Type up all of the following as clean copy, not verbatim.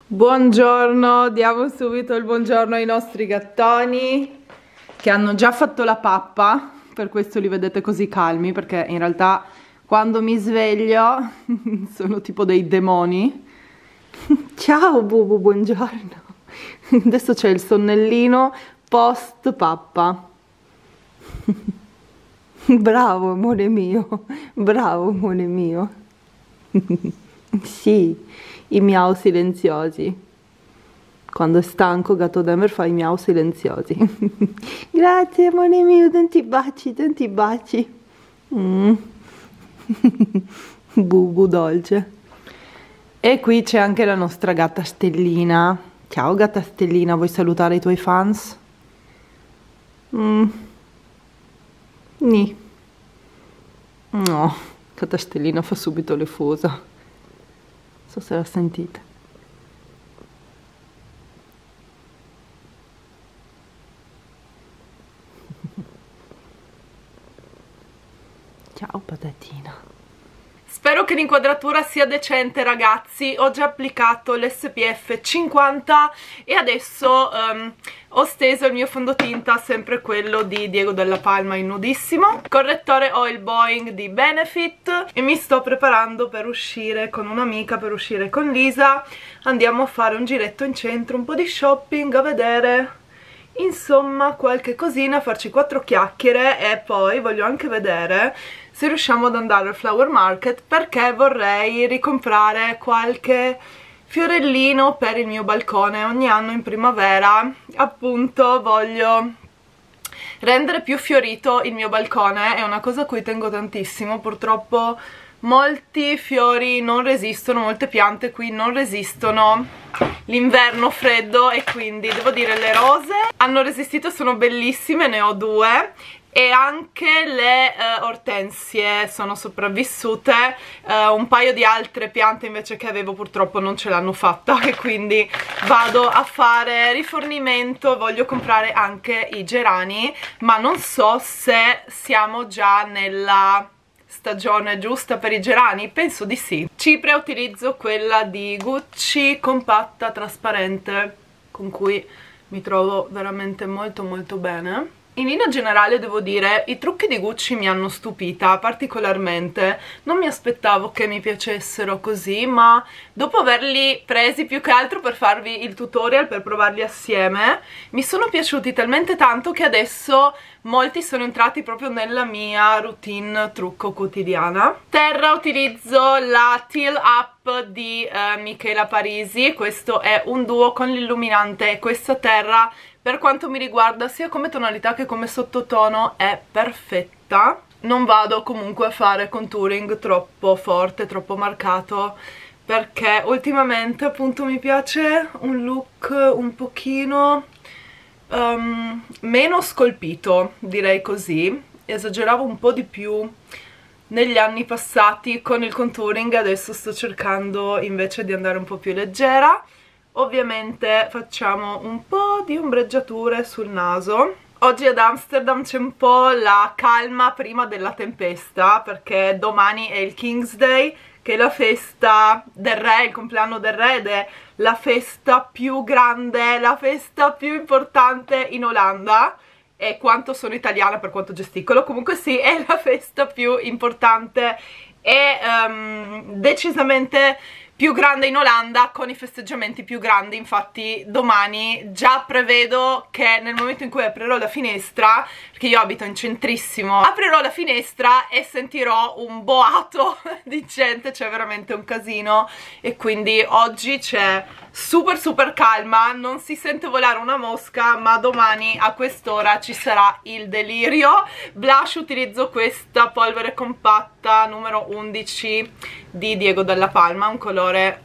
Buongiorno, diamo subito il buongiorno ai nostri gattoni che hanno già fatto la pappa, per questo li vedete così calmi, perché in realtà quando mi sveglio sono tipo dei demoni. Ciao Bubu, buongiorno. Adesso c'è il sonnellino post pappa. Bravo amore mio, bravo amore mio. Sì, i miau silenziosi. Quando è stanco Gatto Damer fa i miau silenziosi. Grazie amore mio, tanti baci, tanti baci. Bubu dolce. E qui c'è anche la nostra gatta Stellina. Ciao gatta Stellina, vuoi salutare i tuoi fans? Ni. No, gatta Stellina fa subito le fusa. Non so se la sentite. Ciao patatina. Spero che l'inquadratura sia decente ragazzi, ho già applicato l'SPF 50 e adesso ho steso il mio fondotinta, sempre quello di Diego Della Palma in nudissimo, correttore oil Boeing di Benefit, e mi sto preparando per uscire con un'amica, per uscire con Lisa. Andiamo a fare un giretto in centro, un po' di shopping, a vedere insomma qualche cosina, a farci 4 chiacchiere, e poi voglio anche vedere se riusciamo ad andare al Flower Market, perché vorrei ricomprare qualche fiorellino per il mio balcone. Ogni anno in primavera appunto voglio rendere più fiorito il mio balcone, è una cosa a cui tengo tantissimo. Purtroppo molti fiori non resistono, molte piante qui non resistono l'inverno freddo, e quindi devo dire le rose hanno resistito, sono bellissime, ne ho 2, e anche le ortensie sono sopravvissute. Un paio di altre piante invece che avevo purtroppo non ce l'hanno fatta, e quindi vado a fare rifornimento. Voglio comprare anche i gerani, ma non so se siamo già nella stagione giusta per i gerani, penso di sì. Cipria utilizzo quella di Gucci, compatta, trasparente, con cui mi trovo veramente molto molto bene. In linea generale devo dire, i trucchi di Gucci mi hanno stupita particolarmente, non mi aspettavo che mi piacessero così, ma dopo averli presi più che altro per farvi il tutorial, per provarli assieme, mi sono piaciuti talmente tanto che adesso molti sono entrati proprio nella mia routine trucco quotidiana. Terra utilizzo la Teal Up di Michela Parisi, questo è un duo con l'illuminante, e questa terra per quanto mi riguarda sia come tonalità che come sottotono è perfetta. Non vado comunque a fare contouring troppo forte, troppo marcato, perché ultimamente appunto mi piace un look un pochino meno scolpito, direi così. Esageravo un po' di più negli anni passati con il contouring, adesso sto cercando invece di andare un po' più leggera. Ovviamente facciamo un po' di ombreggiature sul naso. Oggi ad Amsterdam c'è un po' la calma prima della tempesta, perché domani è il King's Day, che è la festa del re, il compleanno del re, ed è la festa più grande, la festa più importante in Olanda. E quanto sono italiana per quanto gesticolo, comunque sì, è la festa più importante e decisamente più grande in Olanda, con i festeggiamenti più grandi. Infatti domani già prevedo che nel momento in cui aprirò la finestra, perché io abito in centrissimo, aprirò la finestra e sentirò un boato di gente, c'è veramente un casino, e quindi oggi c'è super calma, non si sente volare una mosca, ma domani a quest'ora ci sarà il delirio. Blush utilizzo questa polvere compatta numero 11 di Diego Della Palma, un colore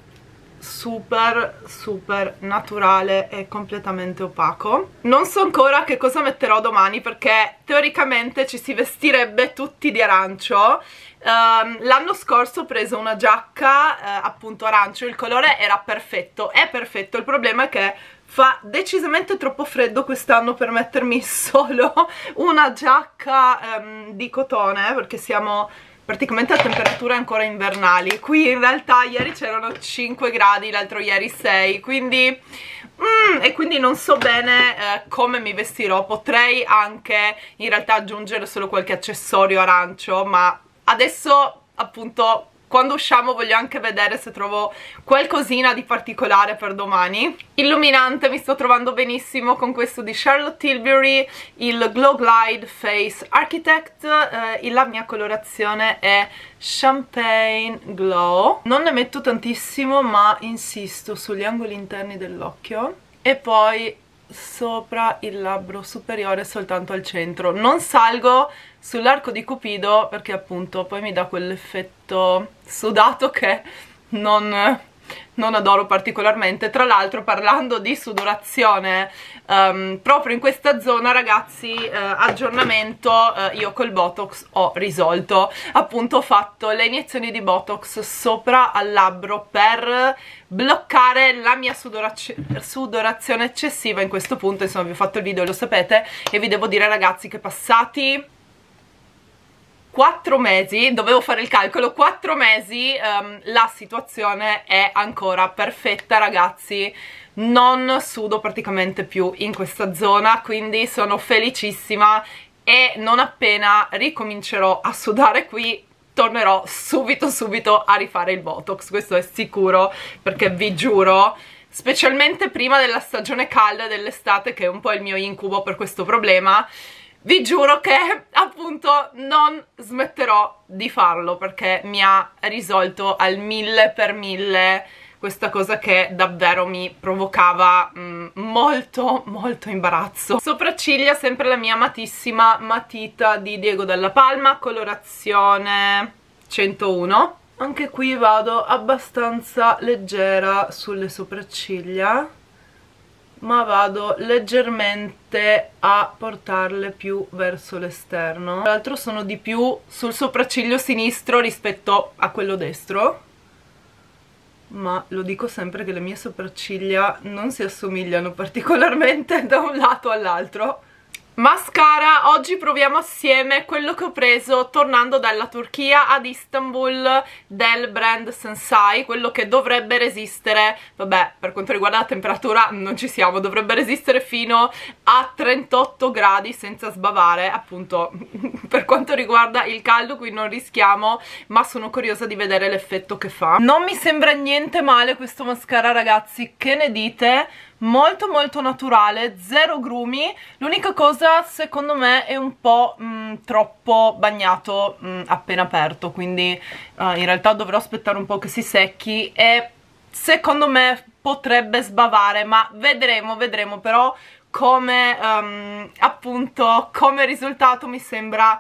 super naturale e completamente opaco. Non so ancora che cosa metterò domani, perché teoricamente ci si vestirebbe tutti di arancio. L'anno scorso ho preso una giacca appunto arancio, il colore era perfetto, è perfetto, il problema è che fa decisamente troppo freddo quest'anno per mettermi solo una giacca di cotone, perché siamo praticamente a temperature ancora invernali. Qui in realtà ieri c'erano 5 gradi, l'altro ieri 6, quindi e quindi non so bene come mi vestirò. Potrei anche in realtà aggiungere solo qualche accessorio arancio, ma adesso appunto quando usciamo voglio anche vedere se trovo qualcosina di particolare per domani. Illuminante, mi sto trovando benissimo con questo di Charlotte Tilbury, il Glow Glide Face Architect. La mia colorazione è Champagne Glow. Non ne metto tantissimo, ma insisto sugli angoli interni dell'occhio e poi sopra il labbro superiore soltanto al centro. Non salgo sull'arco di Cupido perché appunto poi mi dà quell'effetto sudato che non adoro particolarmente. Tra l'altro, parlando di sudorazione, proprio in questa zona, ragazzi, aggiornamento, io col Botox ho risolto. Appunto ho fatto le iniezioni di Botox sopra al labbro per bloccare la mia sudorazione eccessiva in questo punto. Insomma, vi ho fatto il video, lo sapete, e vi devo dire, ragazzi, che passati 4 mesi, dovevo fare il calcolo, 4 mesi, la situazione è ancora perfetta, ragazzi. Non sudo praticamente più in questa zona, quindi sono felicissima e non appena ricomincerò a sudare qui tornerò subito a rifare il Botox, questo è sicuro, perché vi giuro, specialmente prima della stagione calda dell'estate, che è un po' il mio incubo per questo problema, vi giuro che appunto non smetterò di farlo, perché mi ha risolto al 1000 questa cosa che davvero mi provocava molto imbarazzo. Sopracciglia, sempre la mia amatissima matita di Diego Della Palma, colorazione 101. Anche qui vado abbastanza leggera sulle sopracciglia, ma vado leggermente a portarle più verso l'esterno. Tra l'altro sono di più sul sopracciglio sinistro rispetto a quello destro, ma lo dico sempre che le mie sopracciglia non si assomigliano particolarmente da un lato all'altro. Mascara, oggi proviamo assieme quello che ho preso tornando dalla Turchia ad Istanbul, del brand Sensai, quello che dovrebbe resistere, vabbè, per quanto riguarda la temperatura non ci siamo, dovrebbe resistere fino a 38 gradi senza sbavare. Appunto per quanto riguarda il caldo qui non rischiamo, ma sono curiosa di vedere l'effetto che fa. Non mi sembra niente male questo mascara, ragazzi, che ne dite? Molto naturale, zero grumi. L'unica cosa secondo me è un po' troppo bagnato appena aperto, quindi in realtà dovrò aspettare un po' che si secchi e secondo me potrebbe sbavare, ma vedremo. Però come appunto come risultato mi sembra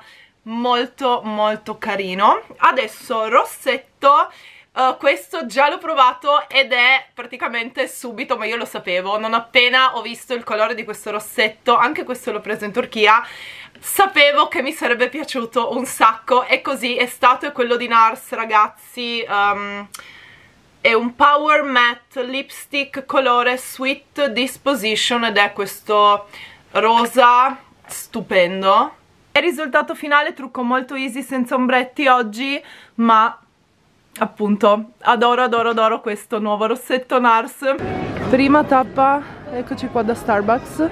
molto carino. Adesso rossetto. Questo già l'ho provato ed è praticamente subito, ma io lo sapevo, non appena ho visto il colore di questo rossetto, anche questo l'ho preso in Turchia, sapevo che mi sarebbe piaciuto un sacco e così è stato. È quello di NARS, ragazzi, è un Power Matte Lipstick colore Sweet Disposition ed è questo rosa stupendo. E il risultato finale, trucco molto easy senza ombretti oggi, ma appunto adoro questo nuovo rossetto NARS. Prima tappa, eccoci qua da Starbucks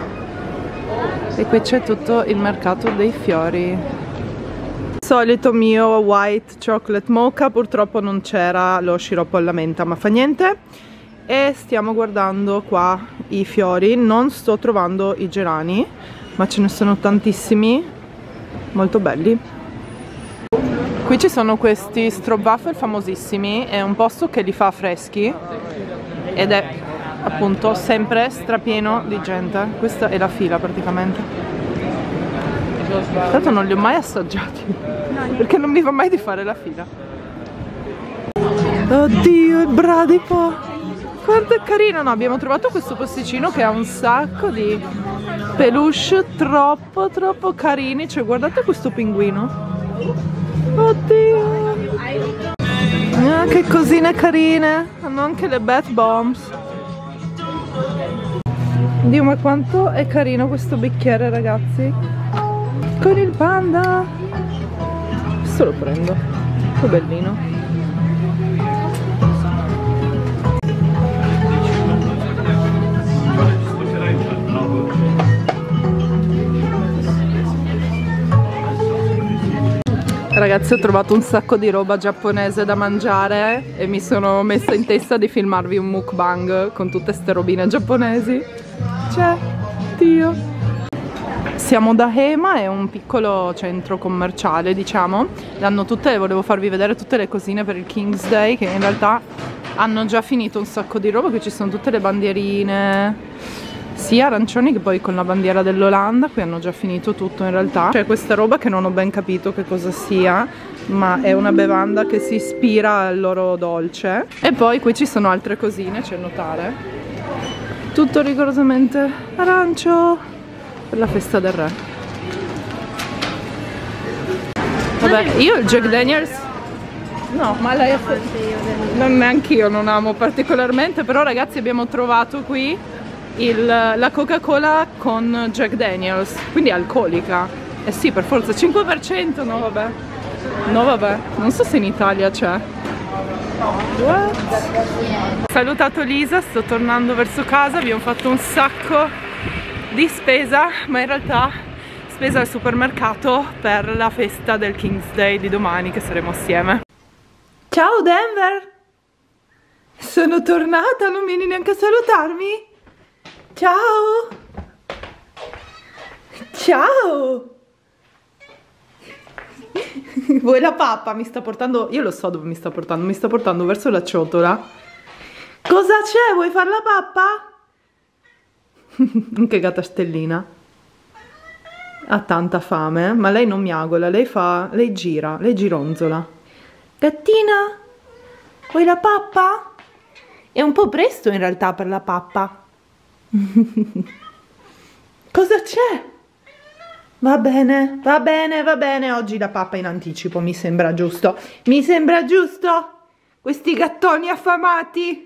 e qui c'è tutto il mercato dei fiori. Solito mio white chocolate mocha, purtroppo non c'era lo sciroppo alla menta, ma fa niente. E stiamo guardando qua i fiori, non sto trovando i gerani, ma ce ne sono tantissimi, molto belli. Qui ci sono questi stroopwafel famosissimi, è un posto che li fa freschi ed è appunto sempre strapieno di gente. Questa è la fila praticamente. Tra l'altro non li ho mai assaggiati perché non mi va mai di fare la fila. Oddio, il bradipo, quanto è carino! No, abbiamo trovato questo posticino che ha un sacco di peluche troppo carini. Cioè, guardate questo pinguino. Oddio, che cosine carine. Hanno anche le bath bombs. Dio, ma quanto è carino questo bicchiere, ragazzi, con il panda. Questo lo prendo, che bellino. Ragazzi, ho trovato un sacco di roba giapponese da mangiare e mi sono messa in testa di filmarvi un mukbang con tutte ste robine giapponesi. Cioè, Dio. Siamo da Hema, è un piccolo centro commerciale, diciamo. Volevo farvi vedere tutte le cosine per il King's Day, che in realtà hanno già finito un sacco di roba, che ci sono tutte le bandierine sia arancioni che poi con la bandiera dell'Olanda. Qui hanno già finito tutto in realtà. C'è questa roba che non ho ben capito che cosa sia, ma è una bevanda che si ispira al loro dolce. E poi qui ci sono altre cosine, c'è notare. Tutto rigorosamente arancio per la festa del re. Vabbè, io il Jack Daniels no, ma lei non neanche io non amo particolarmente, però ragazzi abbiamo trovato qui la Coca-Cola con Jack Daniels, quindi alcolica. Eh sì, per forza, 5%, no vabbè. No vabbè, non so se in Italia c'è. What? Ho salutato Lisa, sto tornando verso casa, abbiamo fatto un sacco di spesa, ma in realtà spesa al supermercato per la festa del King's Day di domani, che saremo assieme. Ciao Denver! Sono tornata, non vieni neanche a salutarmi? Ciao! Ciao! Vuoi la pappa? Mi sta portando... Io lo so dove mi sta portando verso la ciotola. Cosa c'è? Vuoi fare la pappa? Che gatta stellina. Ha tanta fame, ma lei non miagola, lei gira, lei gironzola. Gattina? Vuoi la pappa? È un po' presto in realtà per la pappa. Cosa c'è? Va bene, va bene, va bene. Oggi la pappa in anticipo, mi sembra giusto. Mi sembra giusto? Questi gattoni affamati.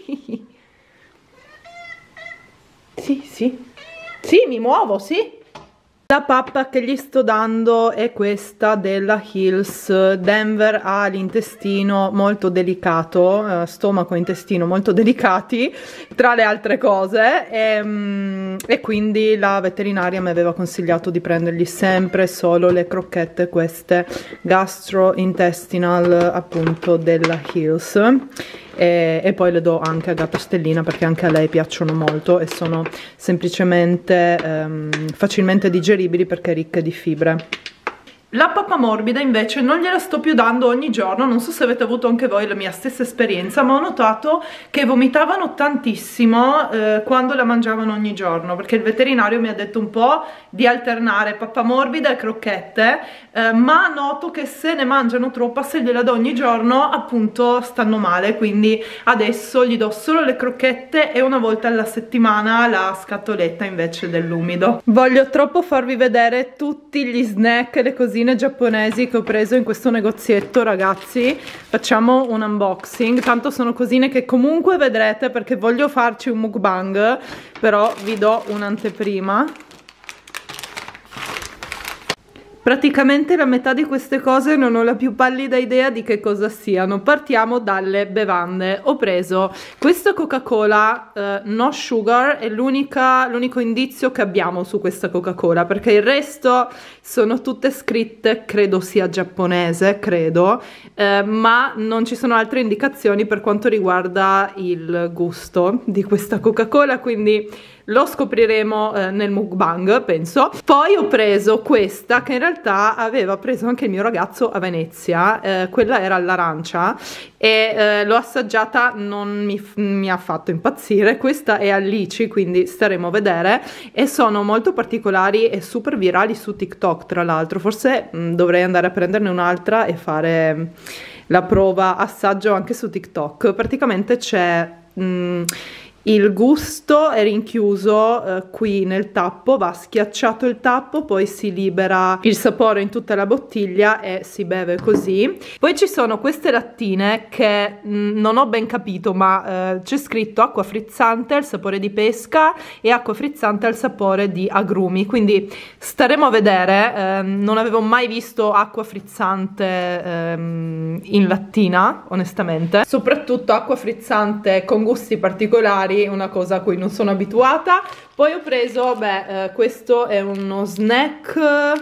Sì, sì. Sì, mi muovo, sì. La pappa che gli sto dando è questa della Hills. Denver ha l'intestino molto delicato, stomaco e intestino molto delicati, tra le altre cose, e quindi la veterinaria mi aveva consigliato di prendergli sempre solo le crocchette, queste gastrointestinal, appunto, della Hills. E poi le do anche a Gatta Stellina perché anche a lei piacciono molto e sono semplicemente facilmente digeribili perché ricche di fibre. La pappa morbida invece non gliela sto più dando ogni giorno, non so se avete avuto anche voi la mia stessa esperienza, ma ho notato che vomitavano tantissimo quando la mangiavano ogni giorno, perché il veterinario mi ha detto un po' di alternare pappa morbida e crocchette, ma noto che se ne mangiano troppa, se gliela do ogni giorno, appunto stanno male, quindi adesso gli do solo le crocchette e una volta alla settimana la scatoletta invece dell'umido. Voglio troppo farvi vedere tutti gli snack e le cosine giapponesi che ho preso in questo negozietto, ragazzi. Facciamo un unboxing, tanto sono cosine che comunque vedrete perché voglio farci un mukbang, però vi do un'anteprima. Praticamente la metà di queste cose non ho la più pallida idea di che cosa siano. Partiamo dalle bevande. Ho preso questa Coca-Cola no sugar, è l'unico indizio che abbiamo su questa Coca-Cola, perché il resto sono tutte scritte, credo sia giapponese, credo, ma non ci sono altre indicazioni per quanto riguarda il gusto di questa Coca-Cola, quindi lo scopriremo nel mukbang, penso. Poi ho preso questa che in realtà aveva preso anche il mio ragazzo a Venezia, quella era all'arancia e l'ho assaggiata, non mi ha fatto impazzire. Questa è al lici, quindi staremo a vedere, e sono molto particolari e super virali su TikTok, tra l'altro. Forse dovrei andare a prenderne un'altra e fare la prova assaggio anche su TikTok. Praticamente c'è Il gusto è rinchiuso qui nel tappo, va schiacciato il tappo, poi si libera il sapore in tutta la bottiglia e si beve così. Poi ci sono queste lattine che non ho ben capito, ma c'è scritto acqua frizzante al sapore di pesca e acqua frizzante al sapore di agrumi, quindi staremo a vedere. Non avevo mai visto acqua frizzante in lattina, onestamente, soprattutto acqua frizzante con gusti particolari, una cosa a cui non sono abituata. Poi ho preso, questo è uno snack,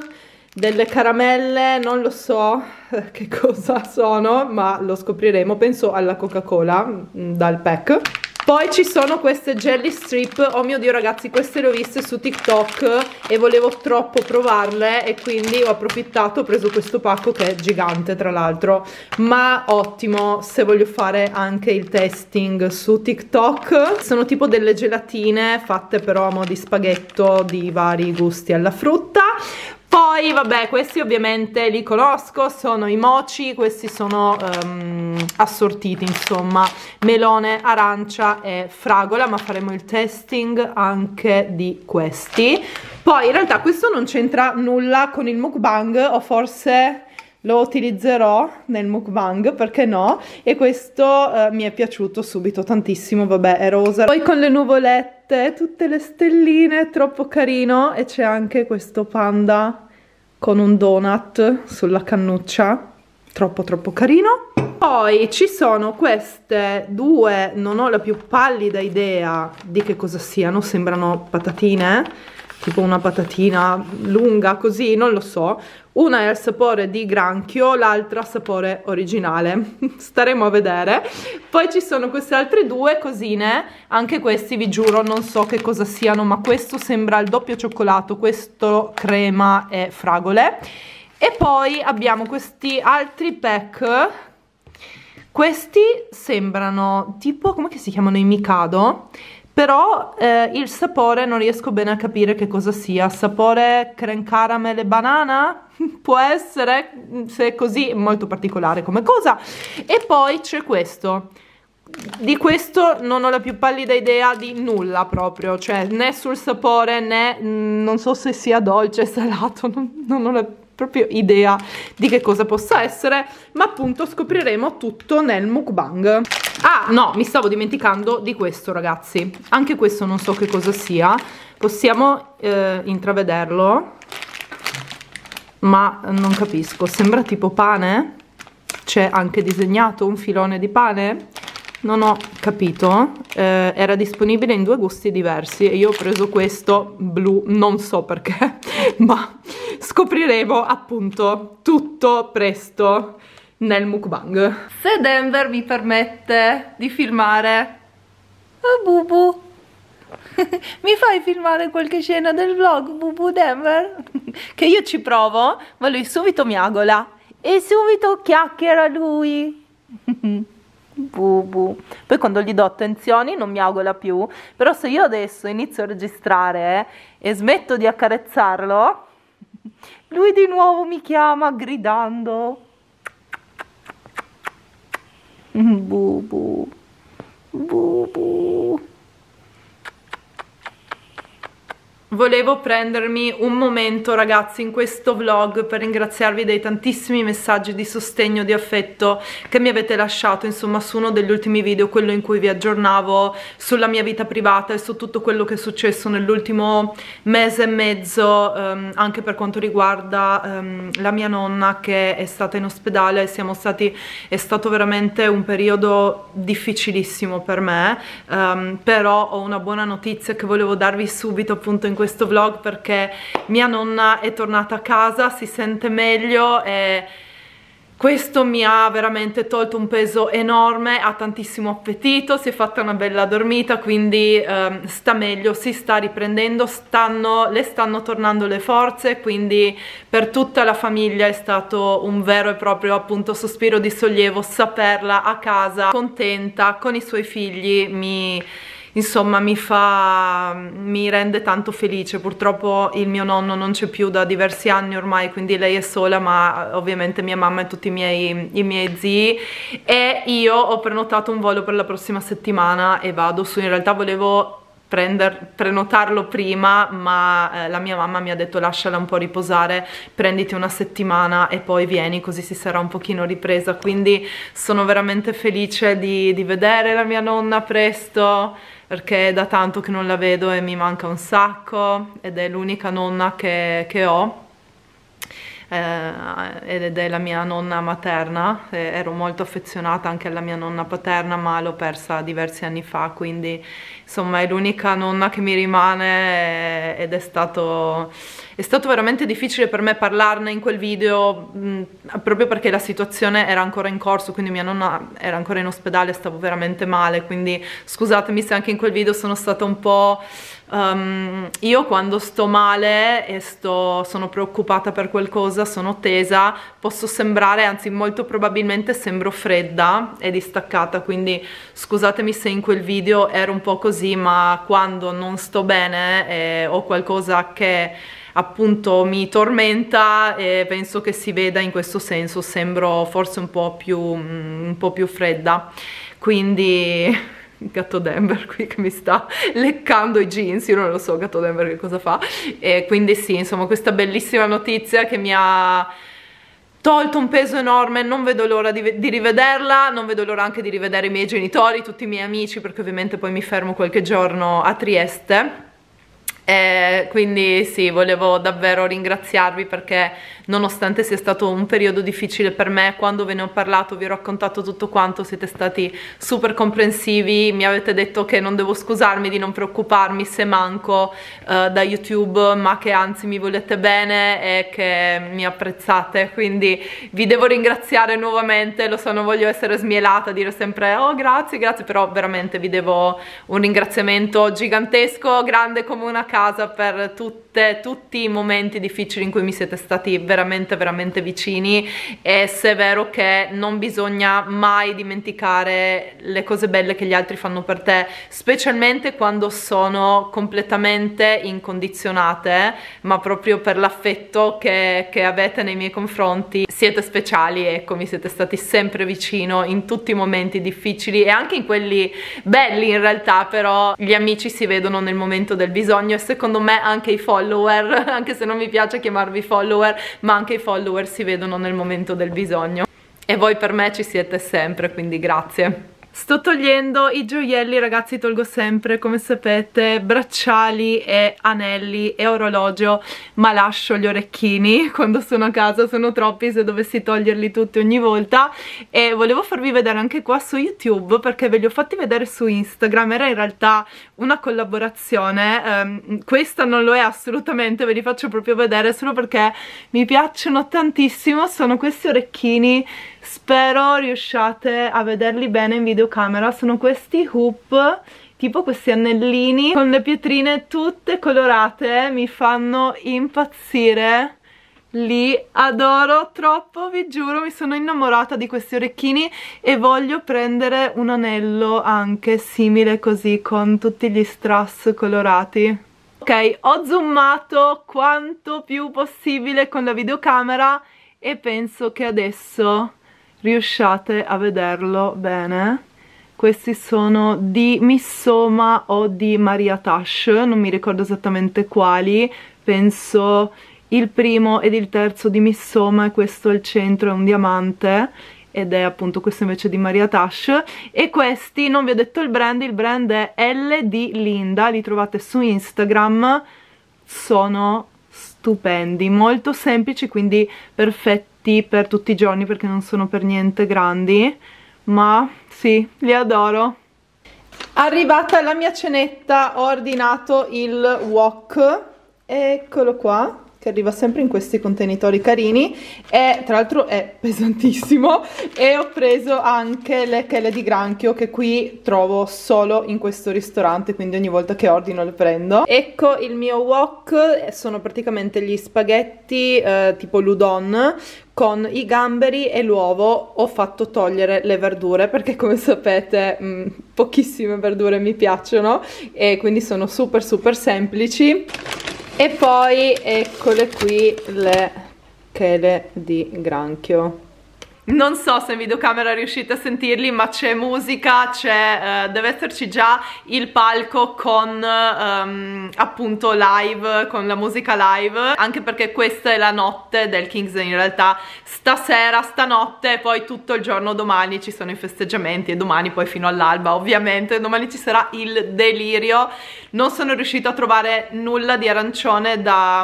delle caramelle, non lo so che cosa sono, ma lo scopriremo, penso alla Coca-Cola dal pack. Poi ci sono queste jelly strip, oh mio Dio ragazzi, queste le ho viste su TikTok e volevo troppo provarle e quindi ho approfittato, ho preso questo pacco che è gigante tra l'altro, ma ottimo se voglio fare anche il testing su TikTok. Sono tipo delle gelatine fatte però a mo' di spaghetto di vari gusti alla frutta. Poi vabbè, questi ovviamente li conosco, sono i mochi, questi sono assortiti, insomma, melone, arancia e fragola, ma faremo il testing anche di questi. Poi in realtà questo non c'entra nulla con il mukbang, o forse lo utilizzerò nel mukbang, perché no? E questo mi è piaciuto subito tantissimo, vabbè, è rosa. Poi con le nuvolette, tutte le stelline, troppo carino, e c'è anche questo panda con un donut sulla cannuccia, troppo troppo carino. Poi ci sono queste due, non ho la più pallida idea di che cosa siano, sembrano patatine, tipo una patatina lunga così, non lo so. Una è al sapore di granchio, l'altra sapore originale, staremo a vedere. Poi ci sono queste altre due cosine, anche questi vi giuro non so che cosa siano, ma questo sembra il doppio cioccolato, questo crema e fragole. E poi abbiamo questi altri pack, questi sembrano tipo, come si chiamano, i Mikado, però il sapore non riesco bene a capire che cosa sia. Sapore creme caramel e banana? Può essere, se è così, molto particolare come cosa. E poi c'è questo. Di questo non ho la più pallida idea di nulla proprio, cioè né sul sapore né non so se sia dolce, salato, non ho la proprio idea di che cosa possa essere, ma appunto scopriremo tutto nel mukbang. Ah no, mi stavo dimenticando di questo ragazzi, anche questo non so che cosa sia, possiamo intravederlo, ma non capisco, sembra tipo pane, c'è anche disegnato un filone di pane, non ho capito. Era disponibile in due gusti diversi e io ho preso questo blu, non so perché, ma scopriremo appunto tutto presto nel mukbang. Se Denver mi permette di filmare, Bubu, mi fai filmare qualche scena del vlog, Bubu Denver? Che io ci provo, ma lui subito miagola e subito chiacchiera lui. Bubu. Poi quando gli do attenzioni non miagola più, però se io adesso inizio a registrare e smetto di accarezzarlo, lui di nuovo mi chiama gridando. Bubu, Bubu. Volevo prendermi un momento ragazzi in questo vlog per ringraziarvi dei tantissimi messaggi di sostegno, di affetto che mi avete lasciato, insomma, su uno degli ultimi video, quello in cui vi aggiornavo sulla mia vita privata e su tutto quello che è successo nell'ultimo mese e mezzo, anche per quanto riguarda la mia nonna che è stata in ospedale. È stato veramente un periodo difficilissimo per me, però ho una buona notizia che volevo darvi subito appunto in questo vlog, perché mia nonna è tornata a casa, si sente meglio e questo mi ha veramente tolto un peso enorme, ha tantissimo appetito, si è fatta una bella dormita, quindi sta meglio, si sta riprendendo, le stanno tornando le forze, quindi per tutta la famiglia è stato un vero e proprio appunto sospiro di sollievo saperla a casa, contenta, con i suoi figli. insomma mi rende tanto felice. Purtroppo il mio nonno non c'è più da diversi anni ormai, quindi lei è sola, ma ovviamente mia mamma e tutti i miei zii, e io ho prenotato un volo per la prossima settimana e vado su. In realtà volevo prenotarlo prima, ma la mia mamma mi ha detto lasciala un po' riposare, prenditi una settimana e poi vieni, così si sarà un pochino ripresa. Quindi sono veramente felice di vedere la mia nonna presto, perché è da tanto che non la vedo e mi manca un sacco, ed è l'unica nonna che ho. Ed è la mia nonna materna. Ero molto affezionata anche alla mia nonna paterna, ma l'ho persa diversi anni fa, quindi insomma è l'unica nonna che mi rimane, ed è stato veramente difficile per me parlarne in quel video, proprio perché la situazione era ancora in corso, quindi mia nonna era ancora in ospedale, stavo veramente male, quindi scusatemi se anche in quel video sono stata un po'... io quando sto male e sono preoccupata per qualcosa, sono tesa, posso sembrare, anzi molto probabilmente sembro fredda e distaccata, quindi scusatemi se in quel video ero un po' così, ma quando non sto bene e ho qualcosa che appunto mi tormenta, e penso che si veda in questo senso, sembro forse un po' più fredda. Quindi Gatto Denver qui che mi sta leccando i jeans, io non lo so Gatto Denver che cosa fa, e quindi sì, insomma, questa bellissima notizia che mi ha tolto un peso enorme, non vedo l'ora di rivederla, non vedo l'ora anche di rivedere i miei genitori, tutti i miei amici, perché ovviamente poi mi fermo qualche giorno a Trieste. Quindi sì, volevo davvero ringraziarvi, perché nonostante sia stato un periodo difficile per me, quando ve ne ho parlato, vi ho raccontato tutto quanto, siete stati super comprensivi, mi avete detto che non devo scusarmi, di non preoccuparmi se manco da YouTube, ma che anzi mi volete bene e che mi apprezzate, quindi vi devo ringraziare nuovamente. Lo so, non voglio essere smielata, dire sempre oh grazie, grazie, però veramente vi devo un ringraziamento gigantesco, grande come una casa, per tutti i momenti difficili in cui mi siete stati veramente vicini. E se è vero che non bisogna mai dimenticare le cose belle che gli altri fanno per te, specialmente quando sono completamente incondizionate, ma proprio per l'affetto che avete nei miei confronti, siete speciali. Ecco, mi siete stati sempre vicino in tutti i momenti difficili e anche in quelli belli in realtà, però gli amici si vedono nel momento del bisogno, e secondo me anche i follower, anche se non mi piace chiamarvi follower, ma anche i follower si vedono nel momento del bisogno, e voi per me ci siete sempre, quindi grazie. Sto togliendo i gioielli, ragazzi, tolgo sempre, come sapete, bracciali e anelli e orologio, ma lascio gli orecchini quando sono a casa, sono troppi se dovessi toglierli tutti ogni volta. E volevo farvi vedere anche qua su YouTube, perché ve li ho fatti vedere su Instagram, era in realtà una collaborazione, questa non lo è assolutamente, ve li faccio proprio vedere solo perché mi piacciono tantissimo. Sono questi orecchini, spero riusciate a vederli bene in videocamera, sono questi hoop, tipo questi anellini con le pietrine tutte colorate, mi fanno impazzire, li adoro troppo, vi giuro, mi sono innamorata di questi orecchini e voglio prendere un anello anche simile così, con tutti gli strass colorati. Ok, ho zoomato quanto più possibile con la videocamera e penso che adesso riusciate a vederlo bene. Questi sono di Missoma o di Maria Tash, non mi ricordo esattamente quali, penso il primo ed il terzo di Missoma, e questo al centro è un diamante ed è appunto questo invece di Maria Tash. E questi, non vi ho detto il brand è L di Linda, li trovate su Instagram, sono stupendi, molto semplici, quindi perfetti per tutti i giorni perché non sono per niente grandi, ma sì, li adoro. Arrivata la mia cenetta, ho ordinato il wok, eccolo qua, che arriva sempre in questi contenitori carini, e tra l'altro è pesantissimo. E ho preso anche le chele di granchio, che qui trovo solo in questo ristorante, quindi ogni volta che ordino le prendo. Ecco il mio wok, sono praticamente gli spaghetti tipo l'udon con i gamberi e l'uovo. Ho fatto togliere le verdure perché, come sapete, pochissime verdure mi piacciono, e quindi sono super semplici. E poi eccole qui le chele di granchio. Non so se in videocamera riuscite a sentirli, ma c'è musica, deve esserci già il palco con appunto live, con la musica live, anche perché questa è la notte del King's Day. In realtà stasera, stanotte, e poi tutto il giorno domani ci sono i festeggiamenti, e domani poi fino all'alba ovviamente. Domani ci sarà il delirio. Non sono riuscita a trovare nulla di arancione da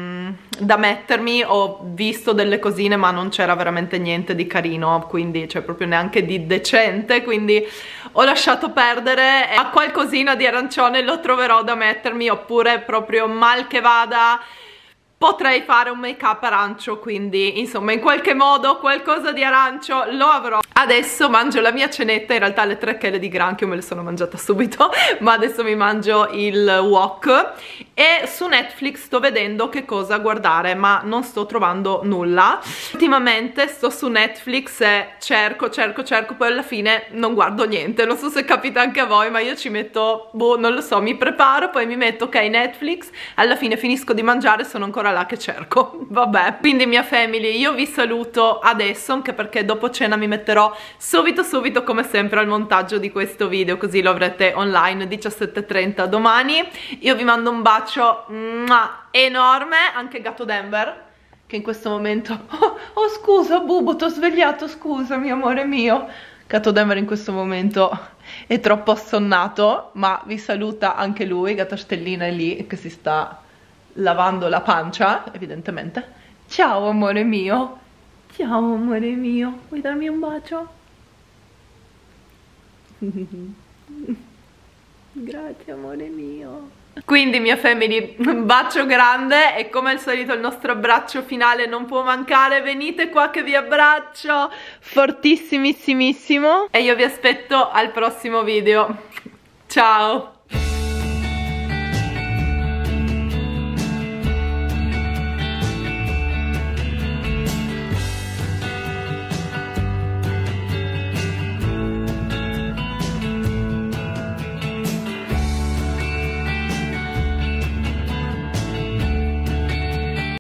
mettermi. Ho visto delle cosine, ma non c'era veramente niente di carino, quindi cioè proprio neanche di decente, quindi ho lasciato perdere. A qualcosina di arancione lo troverò da mettermi, oppure proprio mal che vada potrei fare un make up arancio, quindi insomma in qualche modo qualcosa di arancio lo avrò. Adesso mangio la mia cenetta, in realtà le 3 chele di granchio me le sono mangiata subito, ma adesso mi mangio il wok, e su Netflix sto vedendo che cosa guardare, ma non sto trovando nulla. Ultimamente sto su Netflix e cerco, poi alla fine non guardo niente. Non so se capita anche a voi, ma io ci metto, boh, non lo so, mi preparo, poi mi metto ok Netflix, alla fine finisco di mangiare e sono ancora là che cerco. Vabbè, quindi mia family, io vi saluto adesso, anche perché dopo cena mi metterò subito come sempre al montaggio di questo video, così lo avrete online 17:30 domani. Io vi mando un bacio enorme, anche gatto Denver, che in questo momento oh scusa Bubu, t'ho svegliato, scusami amore mio. Gatto Denver in questo momento è troppo assonnato, ma vi saluta anche lui. Gatta Stellina è lì che si sta lavando la pancia, evidentemente. Ciao amore mio. Ciao amore mio. Vuoi darmi un bacio? Grazie amore mio. Quindi mia family, un bacio grande, e come al solito il nostro abbraccio finale non può mancare. Venite qua che vi abbraccio fortissimissimissimo, e io vi aspetto al prossimo video. Ciao!